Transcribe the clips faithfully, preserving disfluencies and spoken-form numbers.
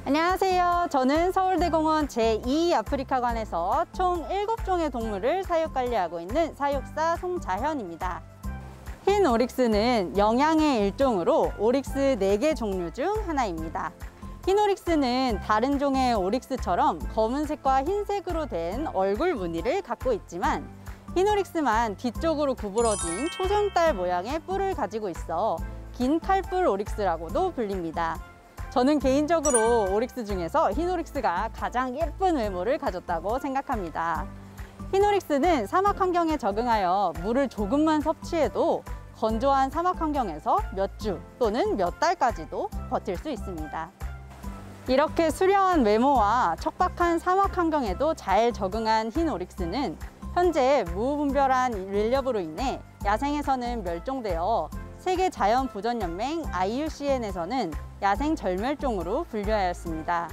안녕하세요. 저는 서울대공원 제이 아프리카관에서 총 일곱 종의 동물을 사육관리하고 있는 사육사 송자현입니다. 흰 오릭스는 영양의 일종으로 오릭스 네 개 종류 중 하나입니다. 흰 오릭스는 다른 종의 오릭스처럼 검은색과 흰색으로 된 얼굴 무늬를 갖고 있지만 흰 오릭스만 뒤쪽으로 구부러진 초승달 모양의 뿔을 가지고 있어 긴 칼뿔 오릭스라고도 불립니다. 저는 개인적으로 오릭스 중에서 흰 오릭스가 가장 예쁜 외모를 가졌다고 생각합니다. 흰 오릭스는 사막 환경에 적응하여 물을 조금만 섭취해도 건조한 사막 환경에서 몇 주 또는 몇 달까지도 버틸 수 있습니다. 이렇게 수려한 외모와 척박한 사막 환경에도 잘 적응한 흰 오릭스는 현재 무분별한 인력으로 인해 야생에서는 멸종되어 세계자연보전연맹 아이유씨엔에서는 야생 절멸종으로 분류하였습니다.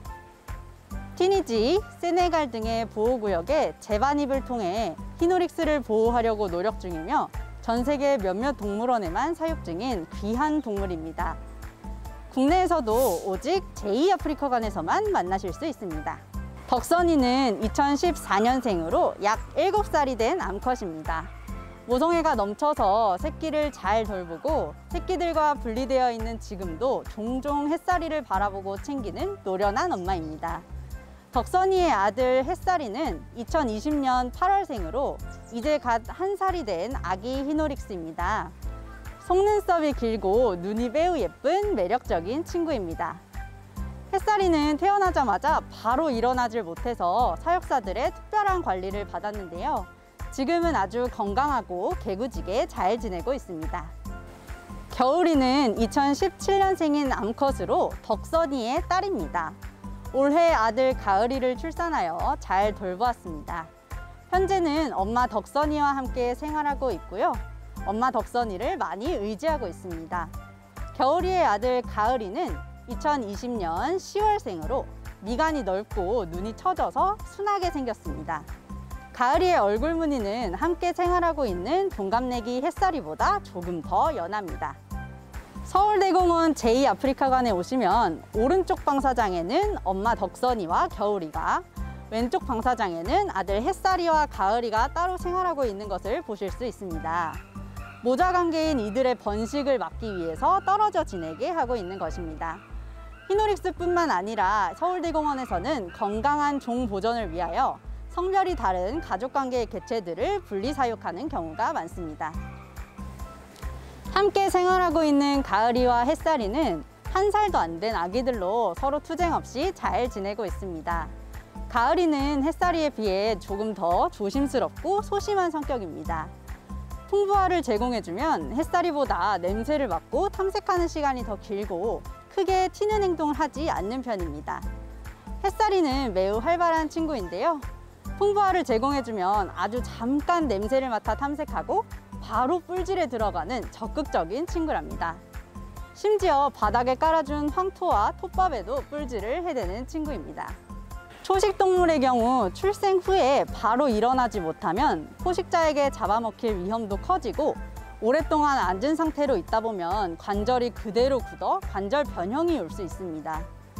티니지, 세네갈 등의 보호구역에 재반입을 통해 흰 오릭스를 보호하려고 노력 중이며 전 세계 몇몇 동물원에만 사육 중인 귀한 동물입니다. 국내에서도 오직 제이 아프리카관에서만 만나실 수 있습니다. 덕선이는 이천십사 년생으로 약 일곱 살이 된 암컷입니다. 모성애가 넘쳐서 새끼를 잘 돌보고 새끼들과 분리되어 있는 지금도 종종 햇살이를 바라보고 챙기는 노련한 엄마입니다. 덕선이의 아들 햇살이는 이천이십 년 팔월생으로 이제 갓 한 살이 된 아기 흰 오릭스입니다. 속눈썹이 길고 눈이 매우 예쁜 매력적인 친구입니다. 햇살이는 태어나자마자 바로 일어나질 못해서 사육사들의 특별한 관리를 받았는데요. 지금은 아주 건강하고 개구지게 잘 지내고 있습니다. 겨울이는 이천십칠 년생인 암컷으로 덕선이의 딸입니다. 올해 아들 가을이를 출산하여 잘 돌보았습니다. 현재는 엄마 덕선이와 함께 생활하고 있고요. 엄마 덕선이를 많이 의지하고 있습니다. 겨울이의 아들 가을이는 이천이십 년 시월생으로 미간이 넓고 눈이 처져서 순하게 생겼습니다. 가을이의 얼굴 무늬는 함께 생활하고 있는 동갑내기 햇살이보다 조금 더 연합니다. 서울대공원 제이 아프리카관에 오시면 오른쪽 방사장에는 엄마 덕선이와 겨울이가, 왼쪽 방사장에는 아들 햇살이와 가을이가 따로 생활하고 있는 것을 보실 수 있습니다. 모자 관계인 이들의 번식을 막기 위해서 떨어져 지내게 하고 있는 것입니다. 흰 오릭스뿐만 아니라 서울대공원에서는 건강한 종 보존을 위하여 성별이 다른 가족관계의 개체들을 분리 사육하는 경우가 많습니다. 함께 생활하고 있는 가을이와 햇살이는 한 살도 안 된 아기들로 서로 투쟁 없이 잘 지내고 있습니다. 가을이는 햇살이에 비해 조금 더 조심스럽고 소심한 성격입니다. 풍부화를 제공해주면 햇살이보다 냄새를 맡고 탐색하는 시간이 더 길고 크게 튀는 행동을 하지 않는 편입니다. 햇살이는 매우 활발한 친구인데요. 풍부화를 제공해주면 아주 잠깐 냄새를 맡아 탐색하고 바로 뿔질에 들어가는 적극적인 친구랍니다. 심지어 바닥에 깔아준 황토와 톱밥에도 뿔질을 해대는 친구입니다. 초식동물의 경우 출생 후에 바로 일어나지 못하면 포식자에게 잡아먹힐 위험도 커지고 오랫동안 앉은 상태로 있다 보면 관절이 그대로 굳어 관절 변형이 올 수 있습니다.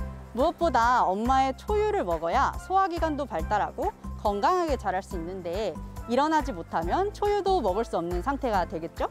무엇보다 엄마의 초유를 먹어야 소화기관도 발달하고 건강하게 자랄 수 있는데 일어나지 못하면 초유도 먹을 수 없는 상태가 되겠죠?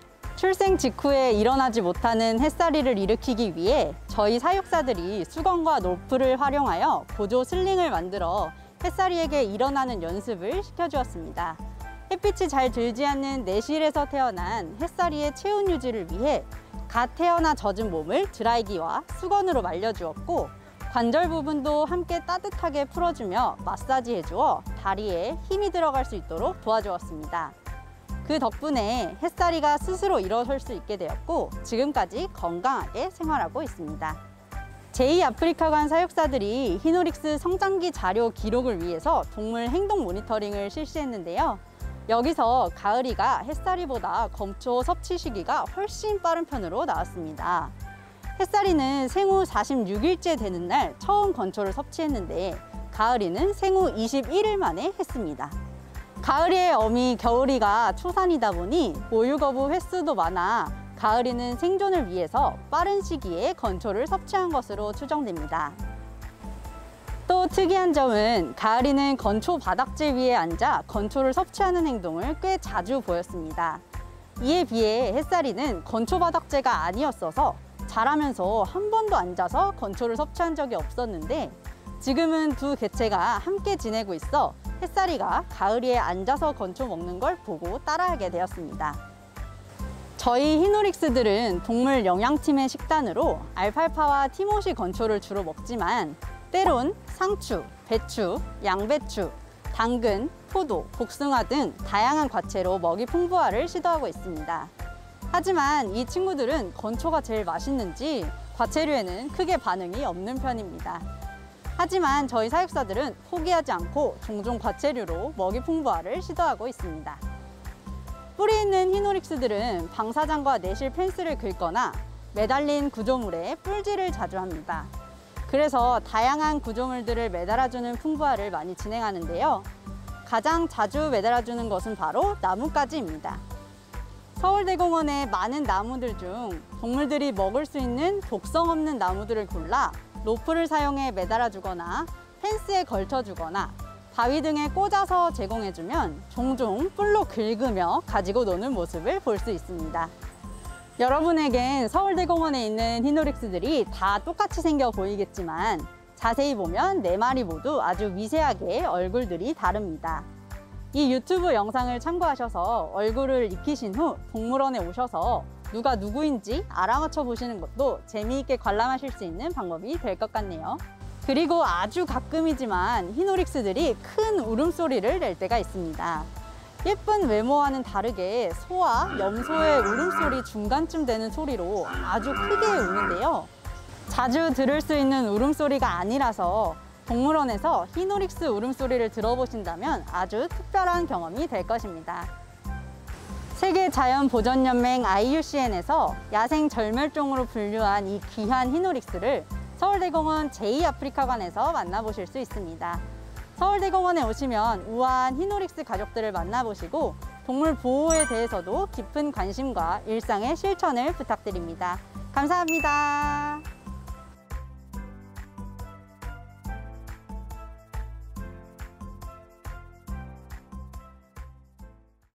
출생 직후에 일어나지 못하는 햇살이를 일으키기 위해 저희 사육사들이 수건과 로프를 활용하여 보조 슬링을 만들어 햇살이에게 일어나는 연습을 시켜주었습니다. 햇빛이 잘 들지 않는 내실에서 태어난 햇살이의 체온 유지를 위해 갓 태어나 젖은 몸을 드라이기와 수건으로 말려주었고 관절 부분도 함께 따뜻하게 풀어주며 마사지해주어 다리에 힘이 들어갈 수 있도록 도와주었습니다. 그 덕분에 햇살이가 스스로 일어설 수 있게 되었고 지금까지 건강하게 생활하고 있습니다. 제이 아프리카관 사육사들이 흰 오릭스 성장기 자료 기록을 위해서 동물 행동 모니터링을 실시했는데요. 여기서 가을이가 햇살이보다 검초 섭취 시기가 훨씬 빠른 편으로 나왔습니다. 햇살이는 생후 사십육 일째 되는 날 처음 건초를 섭취했는데 가을이는 생후 이십일 일 만에 했습니다. 가을이의 어미 겨울이가 초산이다 보니 모유 거부 횟수도 많아 가을이는 생존을 위해서 빠른 시기에 건초를 섭취한 것으로 추정됩니다. 또 특이한 점은 가을이는 건초 바닥재 위에 앉아 건초를 섭취하는 행동을 꽤 자주 보였습니다. 이에 비해 햇살이는 건초 바닥재가 아니었어서 자라면서 한 번도 앉아서 건초를 섭취한 적이 없었는데, 지금은 두 개체가 함께 지내고 있어 햇살이가 가을이에 앉아서 건초 먹는 걸 보고 따라하게 되었습니다. 저희 히노릭스들은 동물 영양팀의 식단으로 알팔파와 티모시 건초를 주로 먹지만 때론 상추, 배추, 양배추, 당근, 포도, 복숭아 등 다양한 과채로 먹이 풍부화를 시도하고 있습니다. 하지만 이 친구들은 건초가 제일 맛있는지 과채류에는 크게 반응이 없는 편입니다. 하지만 저희 사육사들은 포기하지 않고 종종 과채류로 먹이 풍부화를 시도하고 있습니다. 뿔이 있는 히노릭스들은 방사장과 내실 펜스를 긁거나 매달린 구조물에 뿔질을 자주 합니다. 그래서 다양한 구조물들을 매달아주는 풍부화를 많이 진행하는데요. 가장 자주 매달아주는 것은 바로 나뭇가지입니다. 서울대공원의 많은 나무들 중 동물들이 먹을 수 있는 독성 없는 나무들을 골라 로프를 사용해 매달아주거나 펜스에 걸쳐주거나 바위 등에 꽂아서 제공해주면 종종 뿔로 긁으며 가지고 노는 모습을 볼 수 있습니다. 여러분에겐 서울대공원에 있는 히노릭스들이 다 똑같이 생겨 보이겠지만 자세히 보면 네 마리 모두 아주 미세하게 얼굴들이 다릅니다. 이 유튜브 영상을 참고하셔서 얼굴을 익히신 후 동물원에 오셔서 누가 누구인지 알아맞혀 보시는 것도 재미있게 관람하실 수 있는 방법이 될 것 같네요. 그리고 아주 가끔이지만 히노릭스들이 큰 울음소리를 낼 때가 있습니다. 예쁜 외모와는 다르게 소와 염소의 울음소리 중간쯤 되는 소리로 아주 크게 우는데요. 자주 들을 수 있는 울음소리가 아니라서 동물원에서 히노릭스 울음소리를 들어보신다면 아주 특별한 경험이 될 것입니다. 세계자연보전연맹 아이유씨엔에서 야생 절멸종으로 분류한 이 귀한 히노릭스를 서울대공원 제이 아프리카관에서 만나보실 수 있습니다. 서울대공원에 오시면 우아한 히노릭스 가족들을 만나보시고 동물 보호에 대해서도 깊은 관심과 일상의 실천을 부탁드립니다. 감사합니다.